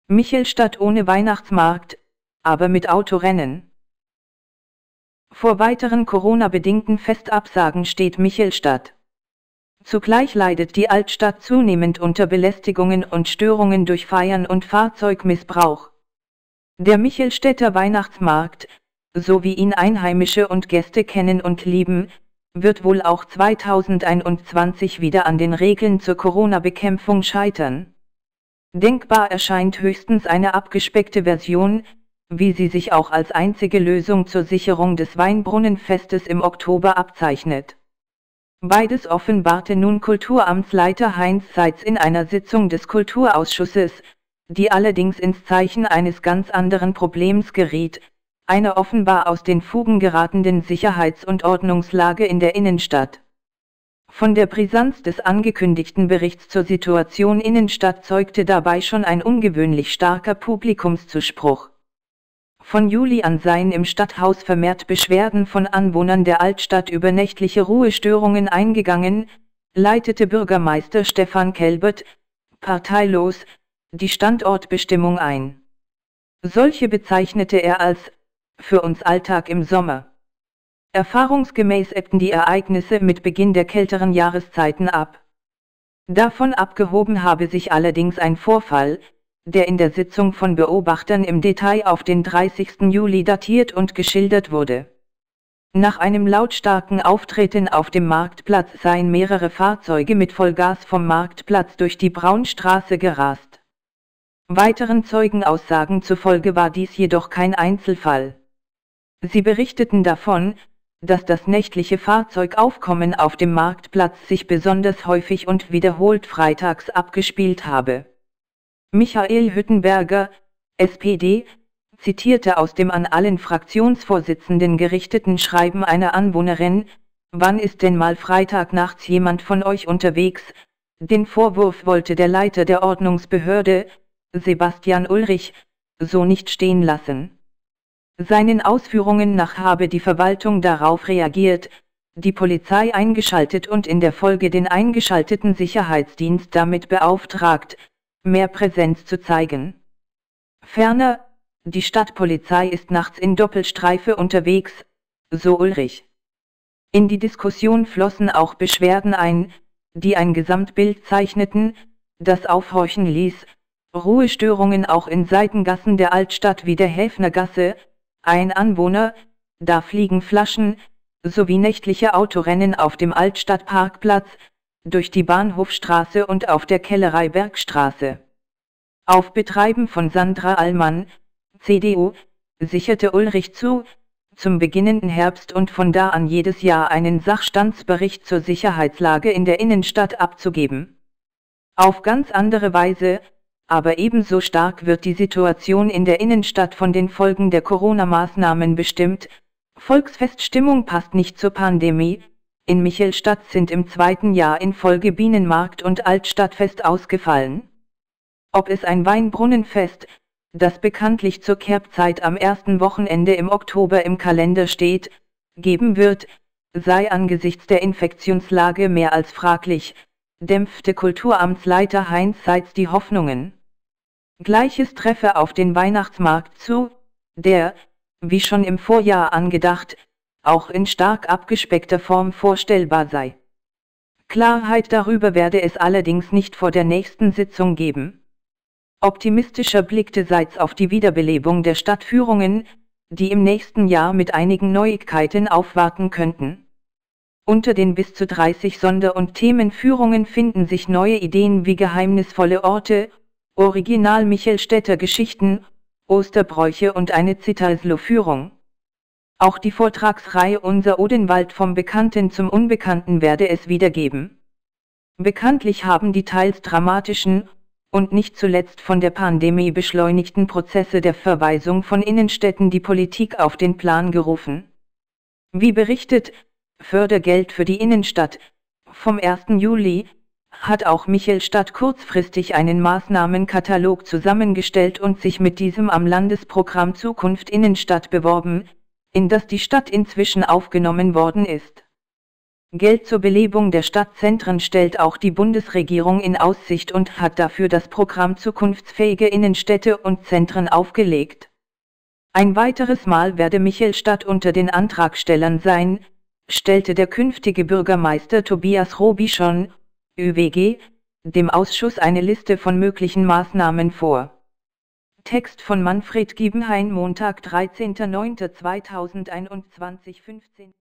Michelstadt ohne Weihnachtsmarkt, aber mit Autorennen. Vor weiteren Corona-bedingten Festabsagen steht Michelstadt. Zugleich leidet die Altstadt zunehmend unter Belästigungen und Störungen durch Feiern und Fahrzeugmissbrauch. Der Michelstädter Weihnachtsmarkt, so wie ihn Einheimische und Gäste kennen und lieben, wird wohl auch 2021 wieder an den Regeln zur Corona-Bekämpfung scheitern. Denkbar erscheint höchstens eine abgespeckte Version, wie sie sich auch als einzige Lösung zur Sicherung des Weinbrunnenfestes im Oktober abzeichnet. Beides offenbarte nun Kulturamtsleiter Heinz Seitz in einer Sitzung des Kulturausschusses, die allerdings ins Zeichen eines ganz anderen Problems geriet, einer offenbar aus den Fugen geratenen Sicherheits- und Ordnungslage in der Innenstadt. Von der Brisanz des angekündigten Berichts zur Situation Innenstadt zeugte dabei schon ein ungewöhnlich starker Publikumszuspruch. Von Juli an seien im Stadthaus vermehrt Beschwerden von Anwohnern der Altstadt über nächtliche Ruhestörungen eingegangen, leitete Bürgermeister Stefan Kelbert, parteilos, die Standortbestimmung ein. Solche bezeichnete er als für uns Alltag im Sommer. Erfahrungsgemäß ebbten die Ereignisse mit Beginn der kälteren Jahreszeiten ab. Davon abgehoben habe sich allerdings ein Vorfall, der in der Sitzung von Beobachtern im Detail auf den 30. Juli datiert und geschildert wurde. Nach einem lautstarken Auftreten auf dem Marktplatz seien mehrere Fahrzeuge mit Vollgas vom Marktplatz durch die Braunstraße gerast. Weiteren Zeugenaussagen zufolge war dies jedoch kein Einzelfall. Sie berichteten davon, dass das nächtliche Fahrzeugaufkommen auf dem Marktplatz sich besonders häufig und wiederholt freitags abgespielt habe. Michael Hüttenberger, SPD, zitierte aus dem an allen Fraktionsvorsitzenden gerichteten Schreiben einer Anwohnerin: Wann ist denn mal Freitagnachts jemand von euch unterwegs? Den Vorwurf wollte der Leiter der Ordnungsbehörde, Sebastian Ulrich, so nicht stehen lassen. Seinen Ausführungen nach habe die Verwaltung darauf reagiert, die Polizei eingeschaltet und in der Folge den eingeschalteten Sicherheitsdienst damit beauftragt, mehr Präsenz zu zeigen. Ferner, die Stadtpolizei ist nachts in Doppelstreife unterwegs, so Ulrich. In die Diskussion flossen auch Beschwerden ein, die ein Gesamtbild zeichneten, das aufhorchen ließ: Ruhestörungen auch in Seitengassen der Altstadt wie der Häfnergasse, ein Anwohner, da fliegen Flaschen, sowie nächtliche Autorennen auf dem Altstadtparkplatz, durch die Bahnhofstraße und auf der Kellereibergstraße. Auf Betreiben von Sandra Allmann, CDU, sicherte Ulrich zu, zum beginnenden Herbst und von da an jedes Jahr einen Sachstandsbericht zur Sicherheitslage in der Innenstadt abzugeben. Auf ganz andere Weise, aber ebenso stark wird die Situation in der Innenstadt von den Folgen der Corona-Maßnahmen bestimmt. Volksfeststimmung passt nicht zur Pandemie. In Michelstadt sind im zweiten Jahr in Folge Bienenmarkt und Altstadtfest ausgefallen. Ob es ein Weinbrunnenfest, das bekanntlich zur Kerbzeit am ersten Wochenende im Oktober im Kalender steht, geben wird, sei angesichts der Infektionslage mehr als fraglich, dämpfte Kulturamtsleiter Heinz Seitz die Hoffnungen. Gleiches treffe auf den Weihnachtsmarkt zu, der, wie schon im Vorjahr angedacht, auch in stark abgespeckter Form vorstellbar sei. Klarheit darüber werde es allerdings nicht vor der nächsten Sitzung geben. Optimistischer blickte Seitz auf die Wiederbelebung der Stadtführungen, die im nächsten Jahr mit einigen Neuigkeiten aufwarten könnten. Unter den bis zu 30 Sonder- und Themenführungen finden sich neue Ideen wie geheimnisvolle Orte, Original Michelstädter Geschichten, Osterbräuche und eine Zitalslo-Führung. Auch die Vortragsreihe Unser Odenwald vom Bekannten zum Unbekannten werde es wieder geben. Bekanntlich haben die teils dramatischen und nicht zuletzt von der Pandemie beschleunigten Prozesse der Verweisung von Innenstädten die Politik auf den Plan gerufen. Wie berichtet, Fördergeld für die Innenstadt, vom 1. Juli, hat auch Michelstadt kurzfristig einen Maßnahmenkatalog zusammengestellt und sich mit diesem am Landesprogramm Zukunft Innenstadt beworben, in das die Stadt inzwischen aufgenommen worden ist. Geld zur Belebung der Stadtzentren stellt auch die Bundesregierung in Aussicht und hat dafür das Programm Zukunftsfähige Innenstädte und Zentren aufgelegt. Ein weiteres Mal werde Michelstadt unter den Antragstellern sein, stellte der künftige Bürgermeister Tobias Robichon, ÖWG, dem Ausschuss eine Liste von möglichen Maßnahmen vor. Text von Manfred Giebenhain, Montag, 13.09.2021, 15